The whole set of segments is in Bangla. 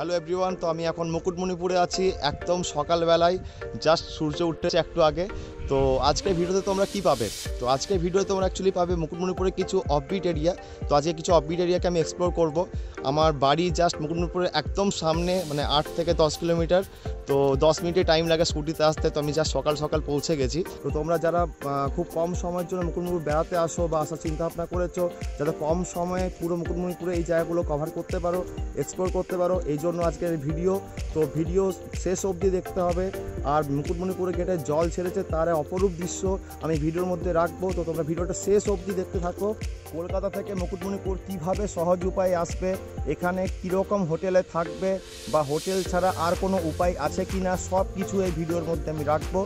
হ্যালো এভরিওয়ান, তো আমি এখন মুকুটমণিপুরে আছি, একদম সকালবেলায়, জাস্ট সূর্য উঠেছে একটু আগে। তো আজকের ভিডিওতে তোমরা কি পাবে? তো আজকের ভিডিওতে তোমরা অ্যাকচুয়ালি পাবে মুকুটমণিপুরে কিছু অফবিট এরিয়া। তো আজকে কিছু অফবিট এরিয়াকে আমি এক্সপ্লোর করব। আমার বাড়ি জাস্ট মুকুটমণিপুরের একদম সামনে, মানে 8 থেকে 10 কিলোমিটার। তো 10 মিনিটে টাইম লাগে স্কুটিতে আসতে। তো আমি জাস্ট সকাল সকাল পৌঁছে গেছি। তো তোমরা যারা খুব কম সময়ের জন্য মুকুটমণিপুর বেড়াতে আসো বা আসার চিন্তাভাবনা করেছো, যাতে কম সময়ে পুরো মুকুটমণিপুরে এই জায়গাগুলো কভার করতে পারো, এক্সপ্লোর করতে পারো, এই জন্য আজকের ভিডিও। তো ভিডিও শেষ অবধি দেখতে হবে। আর মুকুটমণিপুরে গেটে জল ছেড়েছে, তার অপরূপ দৃশ্য আমি ভিডিওর মধ্যে রাখবো। তো তোমরা ভিডিওটা শেষ অবধি দেখতে থাকো। কলকাতা থেকে মুকুটমণিপুর কিভাবে সহজ উপায়ে আসবে, এখানে কীরকম হোটেলে থাকবে বা হোটেল ছাড়া আর কোনো উপায় আছে কি না, সব কিছু এই ভিডিওর মধ্যে আমি রাখবো।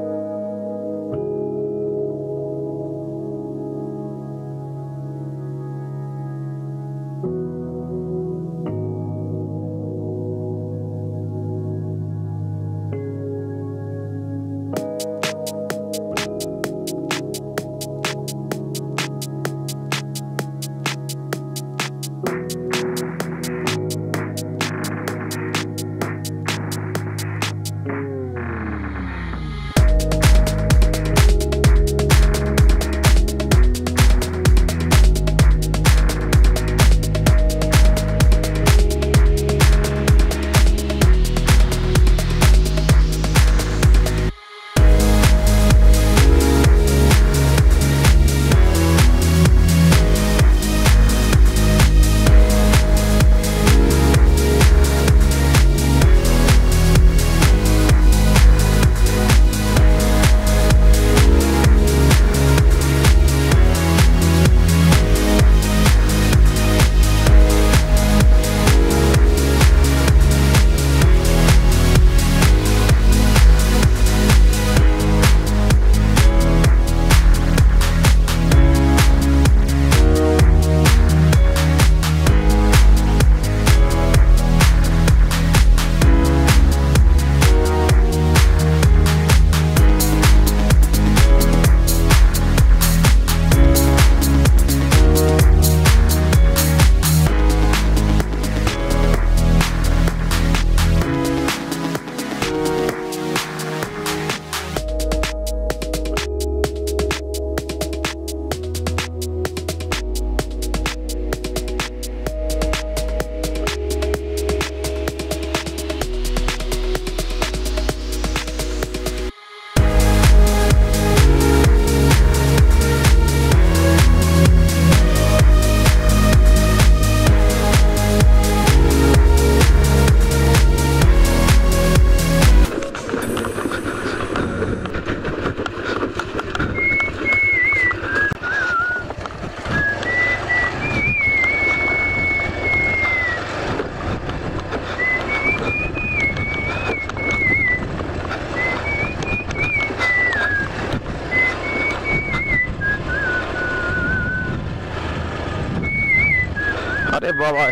আরে বাবা,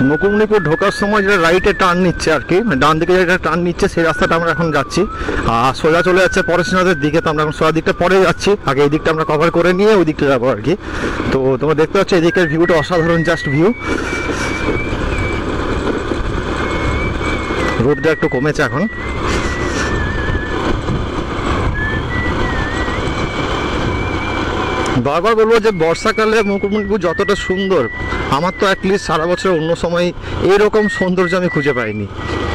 মুকুটমণিপুর ঢোকার সময় যেটা রাইটে টার্ন নিচ্ছে আর কি, ডান দিকে যেটা টার্ন নিচ্ছে সেই রাস্তাটা আমরা এখন যাচ্ছি, আর সোজা চলে যাচ্ছে পরেশনাথের দিকে। তো আমরা এখন সোজা দিকটা পরে যাচ্ছি, আগে এই দিকটা আমরা কভার করে নিয়ে ওই দিকটা যাবো আর কি। তো তোমরা দেখতে পাচ্ছ এই দিকের ভিউটা অসাধারণ, জাস্ট ভিউ। রোদটা একটু কমেছে এখন। বারবার বলবো যে বর্ষাকালে মুকুটমণিপুর যতটা সুন্দর, আমার তো অ্যাটলিস্ট সারা বছর অন্য সময় এইরকম সৌন্দর্য আমি খুঁজে পাইনি।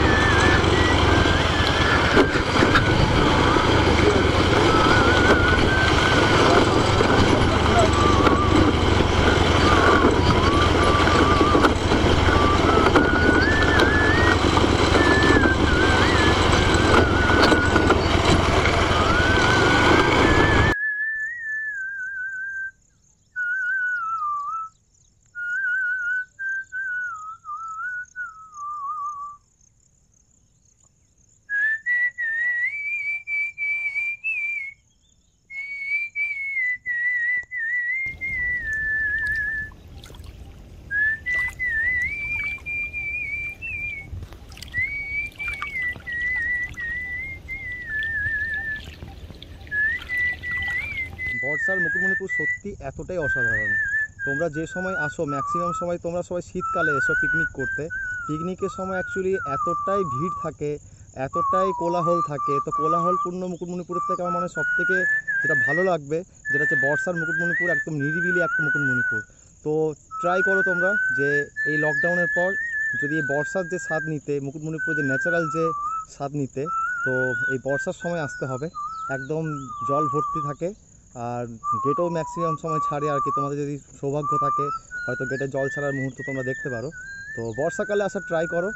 বর্ষার মুকুটমণিপুর সত্যি এতটাই অসাধারণ। তোমরা যে সময় আসো, ম্যাক্সিমাম সময় তোমরা সবাই শীতকালে এসো পিকনিক করতে। পিকনিকের সময় অ্যাকচুয়ালি এতটাই ভিড় থাকে, এতটাই কোলাহল থাকে। তো কোলাহলপূর্ণ মুকুটমণিপুরের থেকে আমার মনে হয় সবথেকে যেটা ভালো লাগবে যেটা হচ্ছে বর্ষার মুকুটমণিপুর, একদম নিরিবিলি একটা মুকুটমণিপুর। তো ট্রাই করো তোমরা যে এই লকডাউনের পর যদি এই বর্ষার যে স্বাদ নিতে, মুকুটমণিপুর যে ন্যাচারাল যে স্বাদ নিতে, তো এই বর্ষার সময় আসতে হবে। একদম জল ভর্তি থাকে, আর গেটও ম্যাক্সিমাম সময় ছাড়ে আর কি। তোমাদের যদি সৌভাগ্য থাকে হয়তো গেটে জল ছাড়ার মুহূর্ত তোমরা দেখতে পারো। তো বর্ষাকালে আসার ট্রাই করো।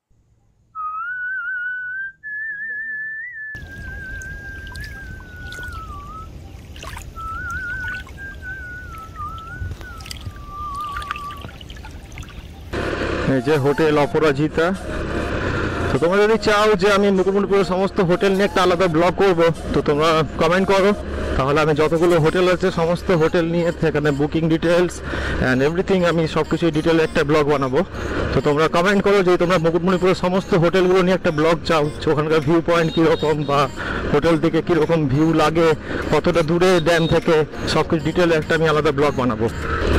এই যে হোটেল অপরাজিতা। তো তোমরা যদি চাও যে আমি মুকুটমণিপুরের সমস্ত হোটেল নিয়ে একটা আলাদা ব্লগ করব, তো তোমরা কমেন্ট করো, তাহলে আমি যতগুলো হোটেল আছে সমস্ত হোটেল নিয়ে সেখানে বুকিং ডিটেলস অ্যান্ড এভরিথিং আমি সব কিছুই ডিটেলে একটা ব্লগ বানাবো। তো তোমরা কমেন্ট করো যে তোমরা মুকুটমণিপুরের সমস্ত হোটেলগুলো নিয়ে একটা ব্লগ চাও, ওখানকার ভিউ পয়েন্ট কীরকম বা হোটেল থেকে কীরকম ভিউ লাগে, কতটা দূরে ড্যাম থেকে, সব কিছু ডিটেলে একটা আমি আলাদা ব্লগ বানাবো।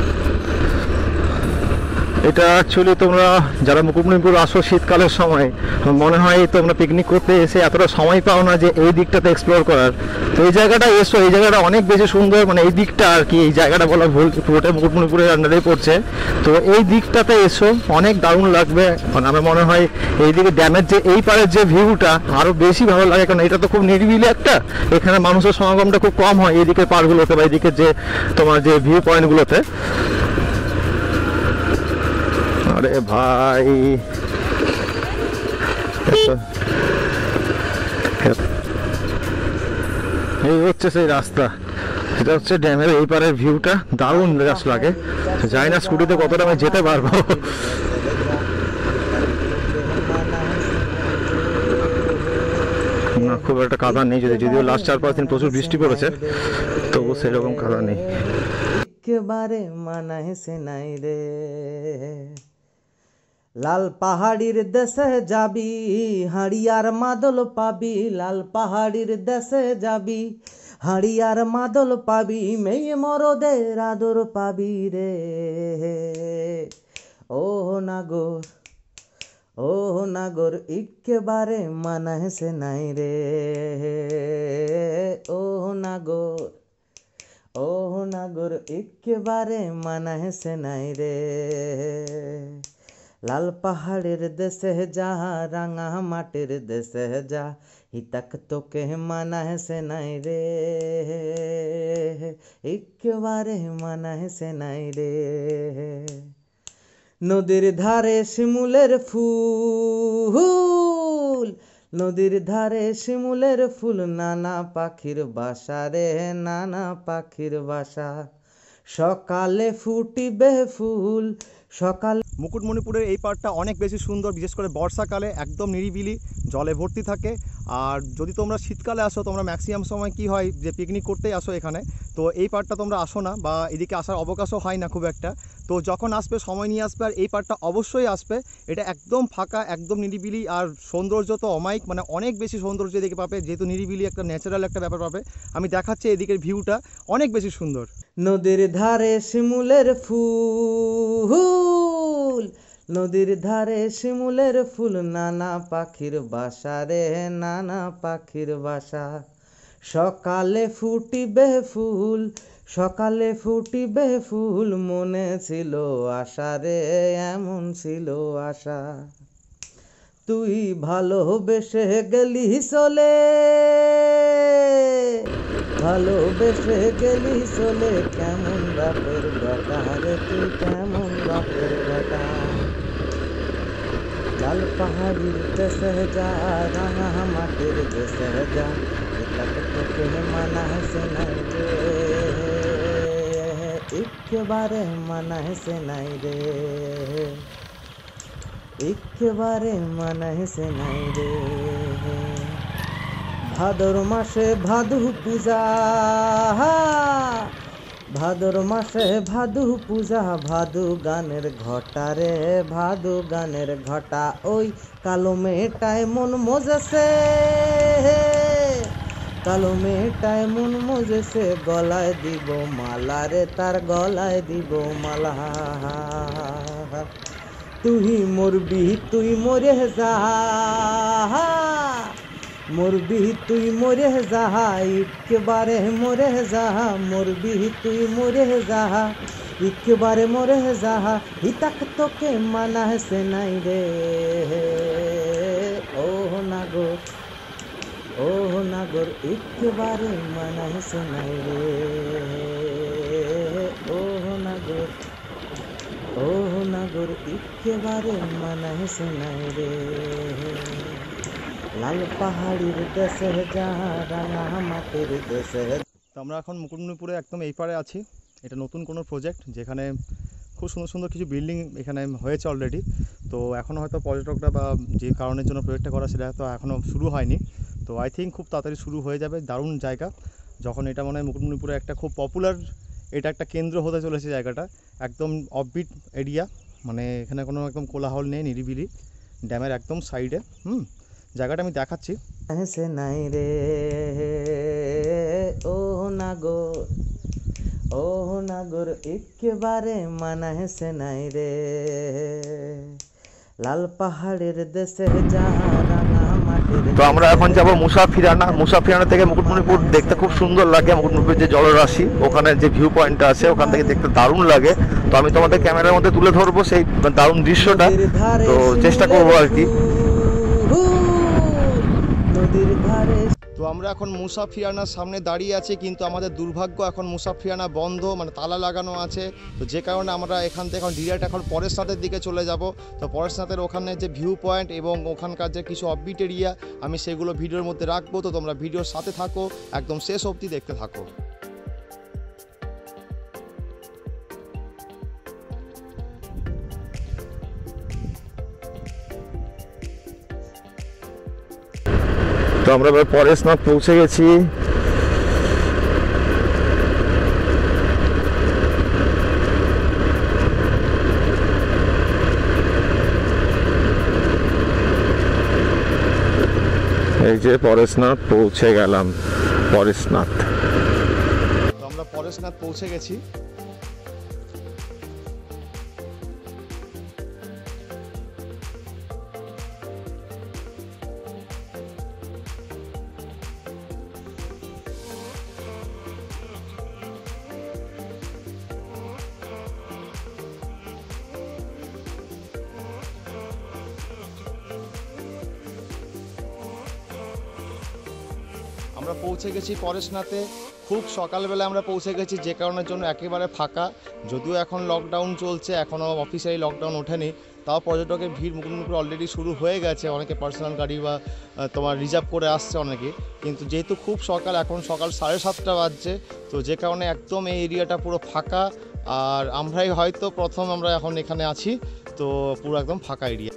এটা অ্যাকচুয়ালি তোমরা যারা মুকুটমণিপুর আসো শীতকালের সময়, মনে হয় তোমরা পিকনিক করতে এসে এতটা সময় পাও না যে এই দিকটাতে এক্সপ্লোর করার। তো এই জায়গাটা এসো, এই জায়গাটা অনেক বেশি সুন্দর। মানে এই দিকটা আর কি, এই জায়গাটা বলা ভুল, পুরোটা মুকুটমণিপুরের আন্ডারেই পড়ছে। তো এই দিকটাতে এসো, অনেক দারুণ লাগবে। মানে আমার মনে হয় এইদিকে ড্যামের যে এই পারের যে ভিউটা আরও বেশি ভালো লাগে, কারণ এটা তো খুব নিরিবিলি একটা, এখানে মানুষের সমাগমটা খুব কম হয় এইদিকে পারগুলোতে বা এইদিকে যে তোমার যে ভিউ পয়েন্টগুলোতে। আরে ভাই, এই হচ্ছে সেই রাস্তা, এটা হচ্ছে ড্যামের এই পারের ভিউটা, দারুণ জাস্ট লাগে। জানি না স্কুটিতে কতটা আমি যেতে পারবো। না, খুব একটা কাদা নেই, যদিও লাস্ট 4-5 দিন প্রচুর বৃষ্টি পড়েছে, তবু সেরকম কাদা নেই। একেবারে মানায় সে নাই রে, লাল পাহাড়ির দেশে যাবি হাড়িয়ার মাদল পাবি, লাল পাহাড়ির দেশে যাবি হাড়িয়ার মাদল পাবি, মেয়ে মরদের আদর পাবি রে। ও নাগর, ও নাগর, একেবারে মানায় সে নাই রে। ও নাগর, ও নাগর, একেবারে মানায় সে নাই রে। লাল পাহাড়ের দেশে যা, রাঙা মাটির দেশে যা, হিতাক তোকে মানায় সে নাই রে, একেবারে মানায় সে নাই রে। নদীর ধারে শিমুলের ফুল, নদীর ধারে শিমুলের ফুল, নানা পাখির বাসা রে, নানা পাখির বাসা, সকালে ফুটিবে ফুল সকাল। মুকুটমণিপুরের এই পার্টটা অনেক বেশি সুন্দর, বিশেষ করে বর্ষাকালে একদম নিরিবিলি, জলে ভর্তি থাকে। আর যদি তোমরা শীতকালে আসো, তোমরা ম্যাক্সিমাম সময় কি হয় যে পিকনিক করতেই আসো এখানে, তো এই পার্টটা তোমরা আসো না বা এদিকে আসার অবকাশও হয় না খুব একটা। তো যখন আসবে সময় নিয়ে আসবে আর এই পার্টটা অবশ্যই আসবে। এটা একদম ফাঁকা, একদম নিরিবিলি, আর সৌন্দর্য তো অমায়িক, মানে অনেক বেশি সৌন্দর্য এদিকে পাবে, যেহেতু নিরিবিলি একটা ন্যাচারাল একটা ব্যাপার পাবে। আমি দেখাচ্ছি এদিকের ভিউটা অনেক বেশি সুন্দর। নদীর ধারে শিমুলের ফুল, নদীর ধারে শিমুলের ফুল, নানা পাখির বাসা রে নানা পাখির বাসা। সকালে ফুটিবে ফুল, সকালে ফুটিবে ফুল, মনে ছিল আশা রে এমন ছিল আশা। তুই ভালোবেসে গেলি চলে, ভালোবেসে গেলি চলে, কেমন বাপের বেটা রে তুই কেমন বাপের বেটা। লাল পাহাড়ির দেশে যা, রাঙা মাটির দেশে যা, এটাকে তোকে মানা সে নাই রে, একেবারে মানা সে নাই রে, একেবারে মানা সে নাই রে। ভাদর মাসে ভাদু পূজা, ভাদর মাসে ভাদু পূজা, ভাদু গানের ঘটা রে ভাদু গানের ঘটা। ওই কালো মেয়েটায় মন মজেছে, কালো মেয়েটায় মন মজেছে, গলায় দিব মালা রে তার গলায় দিব মালা। তুই মরবি তুই মরে যা, মরবি তুই মরে যা, একেবারে মরে যা, মরবি তুই মরে যা, একেবারে মরে যা, হিতাক তোকে মানা সে নাই রে। ও নাগর, ও নাগর, একেবারে মানা সে নাই রে। ও নাগর, ও নাগর, একেবারে মানা সে নাই রে। লাল পাহাড়ির দেশে যা, রাঙা মাটির দেশে। তো আমরা এখন মুকুটমণিপুরে একদম এই পারে আছি। এটা নতুন কোনো প্রজেক্ট, যেখানে খুব সুন্দর সুন্দর কিছু বিল্ডিং এখানে হয়েছে অলরেডি। তো এখনও হয়তো পর্যটকরা বা যে কারণের জন্য প্রজেক্টটা করা সেটা তো এখনও শুরু হয়নি। তো আই থিঙ্ক খুব তাড়াতাড়ি শুরু হয়ে যাবে। দারুণ জায়গা, যখন এটা মনে হয় মুকুটমণিপুরে একটা খুব পপুলার, এটা একটা কেন্দ্র হতে চলেছে জায়গাটা। একদম অফবিট এরিয়া, মানে এখানে কোনো একদম কোলাহল নেই, নিরিবিলি, ড্যামের একদম সাইডে। জায়গাটা আমি দেখাচ্ছি। সে নাই রে, ও নাগর, ও নাগর, একেবারে মানা সে নাই রে। লাল পাহাড়ের দেশে যা, রাঙা মাটির। তো আমরা এখন যাব মুসাফিরানা। মুসাফিরানা থেকে মুকুটমণিপুর দেখতে খুব সুন্দর লাগে। মুকুটমণিপুরের যে জলরাশি, ওখানে যে ভিউ পয়েন্টটা আছে, ওখান থেকে দেখতে দারুণ লাগে। তো আমি তোমাদের ক্যামেরার মধ্যে তুলে ধরবো সেই দারুণ দৃশ্যটা, তো চেষ্টা করবো আর কি। নদীর ধারে। তো আমরা এখন মুসাফিরানার সামনে দাঁড়িয়ে আছি, কিন্তু আমাদের দুর্ভাগ্য এখন মুসাফিরানা বন্ধ, মানে তালা লাগানো আছে। তো যে কারণে আমরা এখান থেকে এখন ডিরেক্ট এখন পরেশনাথের দিকে চলে যাব। তো পরেশনাথের ওখানে যে ভিউ পয়েন্ট এবং ওখানকার যে কিছু অফবিট এরিয়া, আমি সেগুলো ভিডিওর মধ্যে রাখবো। তো তোমরা ভিডিওর সাথে থাকো, একদম শেষ অবধি দেখতে থাকো। তো আমরা এবার পরেশনাথ পৌঁছে গেছি। এই যে পরেশনাথ পৌঁছে গেলাম, পরেশনাথ। তো আমরা পরেশনাথ পৌঁছে গেছি। আমরা পৌঁছে গেছি পরেশনাথে। খুব সকালবেলা আমরা পৌঁছে গেছি, যে কারণের জন্য একেবারে ফাঁকা। যদিও এখন লকডাউন চলছে, এখনও অফিসিয়ালি লকডাউন ওঠেনি, তাও পর্যটকের ভিড় মুকুটমণিপুরে অলরেডি শুরু হয়ে গেছে। অনেকে পার্সোনাল গাড়ি বা তোমার রিজার্ভ করে আসছে অনেকে। কিন্তু যেহেতু খুব সকাল, এখন সকাল 7:30 বাজছে, তো যে কারণে একদম এই এরিয়াটা পুরো ফাঁকা। আর আমরাই হয়তো প্রথম আমরা এখন এখানে আছি, তো পুরো একদম ফাঁকা এরিয়া।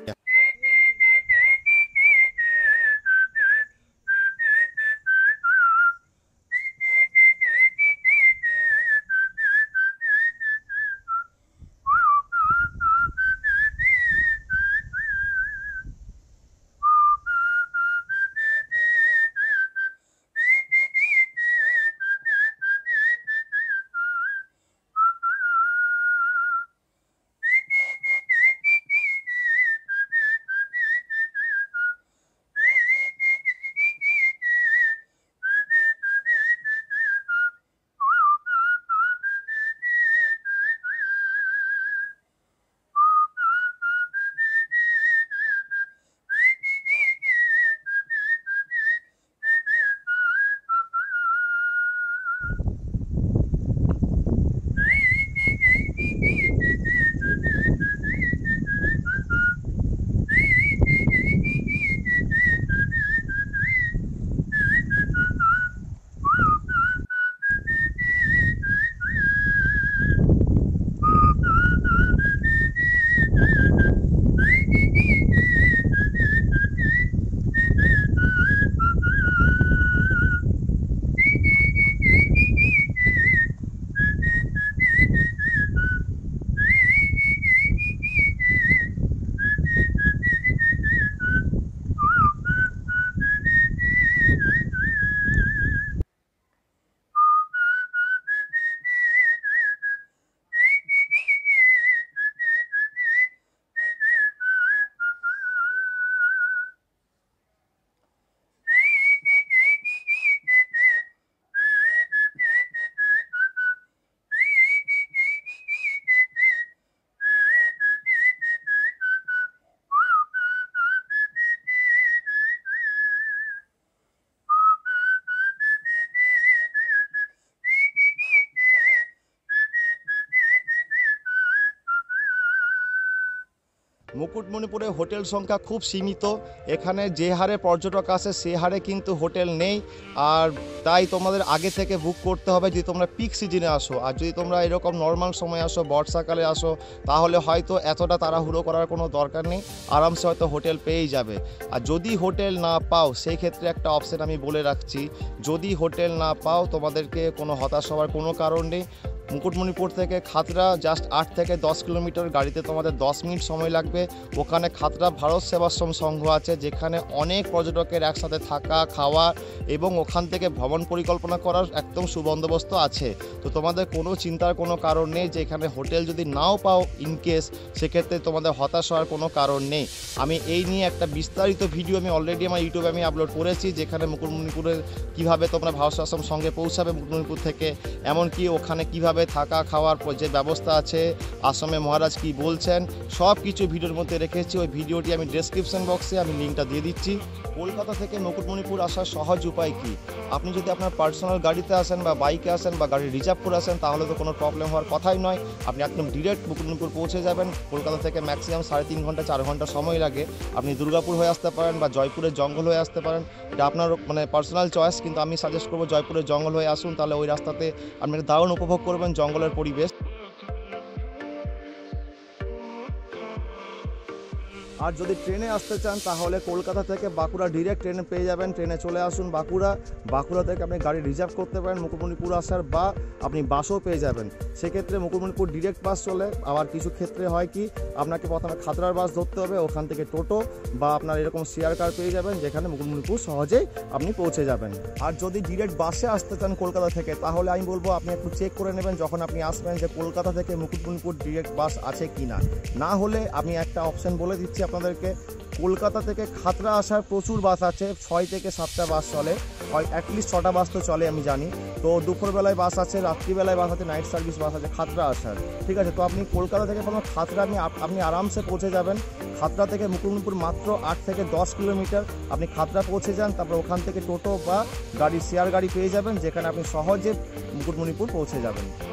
মুকুটমণিপুরে হোটেল সংখ্যা খুব সীমিত, এখানে যে হারে পর্যটক আসে সে হারে কিন্তু হোটেল নেই, আর তাই তোমাদের আগে থেকে বুক করতে হবে যদি তোমরা পিক সিজনে আসো। আর যদি তোমরা এরকম নর্মাল সময় আসো, বর্ষাকালে আসো, তাহলে হয়তো এতটা তাড়াহুড়ো করার কোনো দরকার নেই, আরামসে হয়তো হোটেল পেয়েই যাবে। আর যদি হোটেল না পাও সেই ক্ষেত্রে একটা অপশন আমি বলে রাখছি, যদি হোটেল না পাও তোমাদেরকে কোনো হতাশ হওয়ার কোনো কারণ নেই। মুকুটমণিপুর থেকে খাতড়া জাস্ট 8 থেকে 10 কিলোমিটার, গাড়িতে তোমাদের 10 মিনিট সময় লাগবে। ওখানে খাতড়া ভারত সেবাশ্রম সংঘ আছে, যেখানে অনেক পর্যটকের একসাথে থাকা, খাওয়া এবং ওখান থেকে ভ্রমণ পরিকল্পনা করার একদম সুবন্দোবস্ত আছে। তো তোমাদের কোনো চিন্তার কোনো কারণ নেই যে এখানে হোটেল যদি নাও পাও ইনকেস, সেক্ষেত্রে তোমাদের হতাশ হওয়ার কোনো কারণ নেই। আমি এই নিয়ে একটা বিস্তারিত ভিডিও আমি অলরেডি আমার ইউটিউবে আমি আপলোড করেছি, যেখানে মুকুটমণিপুরের কীভাবে তোমরা ভারত সেবাশ্রম সঙ্গে পৌঁছাবে মুকুটমণিপুর থেকে, এমনকি ওখানে কীভাবে থাকা খাওয়ার যে ব্যবস্থা আছে, আশ্রমে মহারাজ কি বলছেন, সব কিছু ভিডিওর মধ্যে রেখেছি। ওই ভিডিওটি আমি ডেসক্রিপশন বক্সে আমি লিঙ্কটা দিয়ে দিচ্ছি। কলকাতা থেকে মুকুটমণিপুর আসার সহজ উপায় কি? আপনি যদি আপনার পার্সোনাল গাড়িতে আসেন বা বাইকে আসেন বা গাড়ি রিজার্ভ করে আসেন তাহলে তো কোনো প্রবলেম হওয়ার কথাই নয়, আপনি একদম ডিরেক্ট মুকুটমণিপুর পৌঁছে যাবেন। কলকাতা থেকে ম্যাক্সিমাম 3.5 ঘন্টা 4 ঘন্টা সময় লাগে। আপনি দুর্গাপুর হয়ে আসতে পারেন বা জয়পুরের জঙ্গল হয়ে আসতে পারেন, এটা আপনার মানে পার্সোনাল চয়েস, কিন্তু আমি সাজেস্ট করবো জয়পুরের জঙ্গল হয়ে আসুন, তাহলে ওই রাস্তাতে আপনি দারুণ উপভোগ করবেন জঙ্গলের পরিবেশ। আর যদি ট্রেনে আসতে চান তাহলে কলকাতা থেকে বাঁকুড়া ডিরেক্ট ট্রেনে পেয়ে যাবেন, ট্রেনে চলে আসুন বাঁকুড়া থেকে আপনি গাড়ি রিজার্ভ করতে পারেন মুকুটমণিপুর আসার, বা আপনি বাসও পেয়ে যাবেন। সেক্ষেত্রে মুকুটমণিপুর ডিরেক্ট বাস চলে। আবার কিছু ক্ষেত্রে হয় কি, আপনাকে প্রথমে খাতড়ার বাস ধরতে হবে, ওখান থেকে টোটো বা আপনার এরকম শেয়ার কার পেয়ে যাবেন, যেখানে মুকুটমণিপুর সহজেই আপনি পৌঁছে যাবেন। আর যদি ডিরেক্ট বাসে আসতে চান কলকাতা থেকে, তাহলে আমি বলবো আপনি একটু চেক করে নেবেন যখন আপনি আসবেন যে কলকাতা থেকে মুকুটমণিপুর ডিরেক্ট বাস আছে কি না। না হলে আমি একটা অপশন বলে দিচ্ছি আপনাদেরকে, কলকাতা থেকে খাতড়া আসার প্রচুর বাস আছে, 6 থেকে 7টা বাস চলে, অ্যাটলিস্ট 6টা বাস তো চলে আমি জানি। তো দুপুরবেলায় বাস আছে, রাত্রিবেলায় বাস আছে, নাইট সার্ভিস বাস আছে খাতড়া আসার, ঠিক আছে। তো আপনি কলকাতা থেকে কোনো খাতড়া আপনি আরামসে পৌঁছে যাবেন। খাতড়া থেকে মুকুটমণিপুর মাত্র 8 থেকে 10 কিলোমিটার, আপনি খাতড়া পৌঁছে যান, তারপর ওখান থেকে টোটো বা শেয়ার গাড়ি পেয়ে যাবেন, যেখানে আপনি সহজে মুকুটমণিপুর পৌঁছে যাবেন।